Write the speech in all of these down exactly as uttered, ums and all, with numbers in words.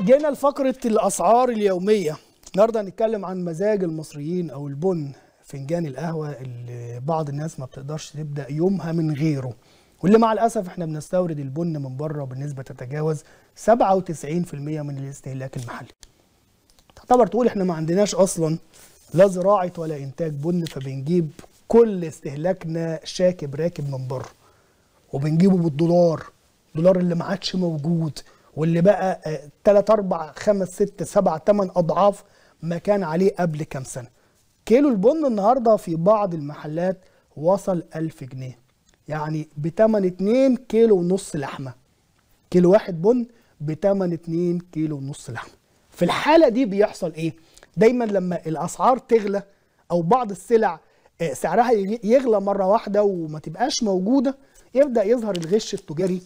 جينا لفقرة الأسعار اليومية. النهارده هنتكلم عن مزاج المصريين أو البن، فنجان القهوة اللي بعض الناس ما بتقدرش تبدأ يومها من غيره، واللي مع الأسف احنا بنستورد البن من بره بنسبة تتجاوز سبعة وتسعين في المية من الاستهلاك المحلي. تعتبر تقول احنا ما عندناش أصلا لا زراعة ولا إنتاج بن، فبنجيب كل استهلاكنا شاكب راكب من بره، وبنجيبه بالدولار، الدولار اللي ما عادش موجود، واللي بقى تلاتة أربعة خمسة ستة سبعة تمن أضعاف ما كان عليه قبل كام سنة. كيلو البن النهارده في بعض المحلات وصل ألف جنيه، يعني بتمن اتنين كيلو ونص لحمة. كيلو واحد بن بتمن اتنين كيلو ونص لحمة. في الحالة دي بيحصل إيه؟ دايما لما الأسعار تغلى أو بعض السلع سعرها يغلى مرة واحدة وما تبقاش موجودة، يبدأ يظهر الغش التجاري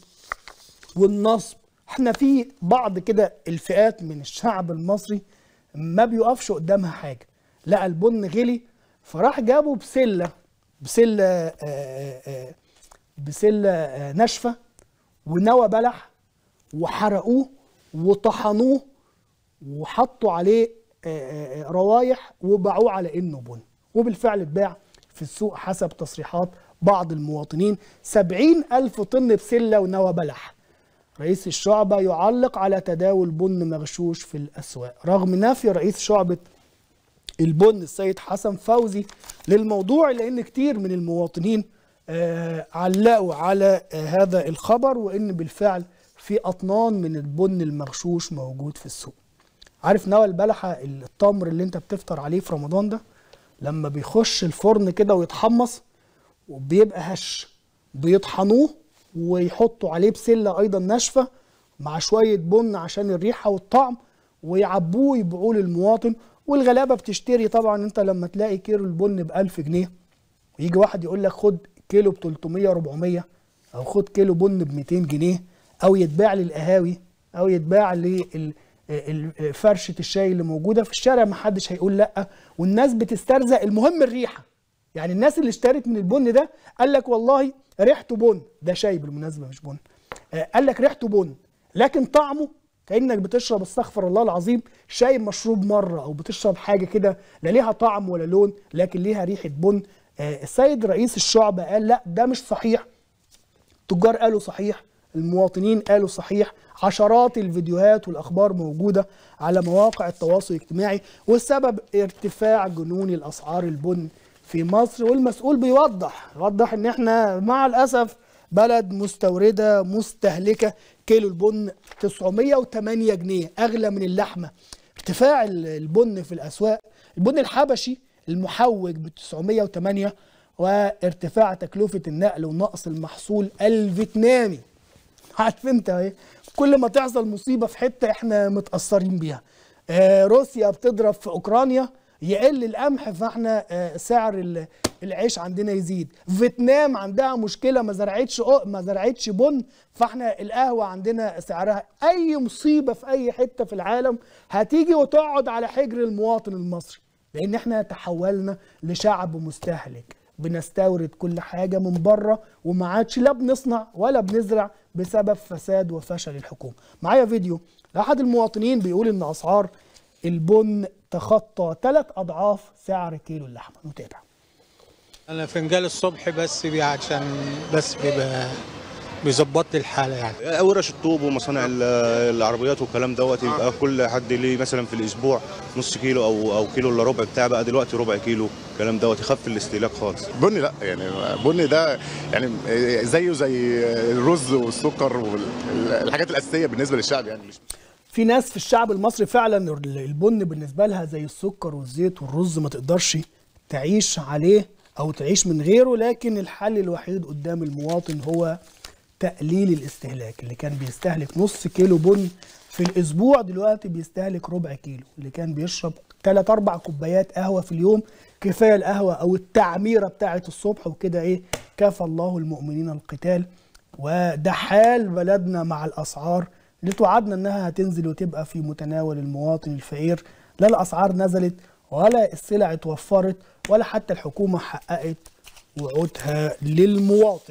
والنصب. احنا في بعض كده الفئات من الشعب المصري ما بيقفش قدامها حاجة، لقى البن غلي فراح جابه بسلة بسلة آآ آآ بسلة آآ ناشفة ونوى بلح وحرقوه وطحنوه وحطوا عليه روايح وباعوه على انه بن، وبالفعل اتباع في السوق حسب تصريحات بعض المواطنين سبعين ألف طن بسلة ونوى بلح. رئيس الشعبة يعلق على تداول بن مغشوش في الأسواق، رغم نفي رئيس شعبة البن السيد حسن فوزي للموضوع، لأن كتير من المواطنين آه علقوا على آه هذا الخبر، وإن بالفعل في أطنان من البن المغشوش موجود في السوق. عارف نوى البلحة التمر اللي انت بتفطر عليه في رمضان ده، لما بيخش الفرن كده ويتحمص وبيبقى هش، بيطحنوه ويحطوا عليه بسله ايضا ناشفه مع شويه بن عشان الريحه والطعم، ويعبوه يبيعوه للمواطن. والغلابه بتشتري. طبعا انت لما تلاقي كيلو البن ب ألف جنيه ويجي واحد يقول لك خد كيلو ب تلتمية أربعمية، او خد كيلو بن ب ميتين جنيه، او يتباع للقهاوي، او يتباع لفرشه الشاي اللي موجوده في الشارع، ما حدش هيقول لا، والناس بتسترزق. المهم الريحه. يعني الناس اللي اشترت من البن ده قال لك والله ريحته بن، ده شاي بالمناسبه مش بن، آه قال لك ريحته بن لكن طعمه كانك بتشرب استغفر الله العظيم شاي مشروب مره، او بتشرب حاجه كده لا ليها طعم ولا لون لكن ليها ريحه بن. آه السيد رئيس الشعبه قال لا ده مش صحيح، التجار قالوا صحيح، المواطنين قالوا صحيح، عشرات الفيديوهات والاخبار موجوده على مواقع التواصل الاجتماعي، والسبب ارتفاع جنوني الاسعار البن في مصر. والمسؤول بيوضح يوضح ان احنا مع الاسف بلد مستورده مستهلكه. كيلو البن تسعمية وتمانية جنيه، اغلى من اللحمه. ارتفاع البن في الاسواق، البن الحبشي المحوج ب تسعمية وتمانية، وارتفاع تكلفه النقل ونقص المحصول الفيتنامي. عارف انت ايه، كل ما تحصل مصيبه في حته احنا متاثرين بيها. آه روسيا بتضرب في اوكرانيا، يقل القمح فاحنا آه سعر العيش عندنا يزيد. فيتنام عندها مشكله ما زرعتش ما زرعتش بن، فاحنا القهوه عندنا سعرها. اي مصيبه في اي حته في العالم هتيجي وتقعد على حجر المواطن المصري، لان احنا تحولنا لشعب مستهلك، بنستورد كل حاجه من بره وما عادش لا بنصنع ولا بنزرع بسبب فساد وفشل الحكومه. معايا فيديو لاحد المواطنين بيقول ان اسعار البن تخطى ثلاث اضعاف سعر كيلو اللحمه. نتابع. انا فنجان الصبح بس بي عشان بس بيبقى بيظبط لي الحاله. يعني ورش الطوب ومصانع العربيات والكلام دوت يبقى كل حد ليه مثلا في الاسبوع نص كيلو او او كيلو الا ربع بتاع، بقى دلوقتي ربع كيلو الكلام دوت يخفف الاستهلاك خالص. بني لا يعني بني ده يعني زيه زي الرز والسكر والحاجات الاساسيه بالنسبه للشعب. يعني مش في ناس في الشعب المصري فعلا البن بالنسبه لها زي السكر والزيت والرز، ما تقدرش تعيش عليه او تعيش من غيره، لكن الحل الوحيد قدام المواطن هو تقليل الاستهلاك. اللي كان بيستهلك نص كيلو بن في الاسبوع دلوقتي بيستهلك ربع كيلو. اللي كان بيشرب ثلاث أربع كوبايات قهوه في اليوم كفايه القهوه او التعميره بتاعه الصبح، وكده ايه كفى الله المؤمنين القتال. وده حال بلدنا مع الاسعار اللي توعدنا انها هتنزل وتبقى في متناول المواطن الفقير. لا الاسعار نزلت ولا السلع اتوفرت ولا حتى الحكومه حققت وعودها للمواطن.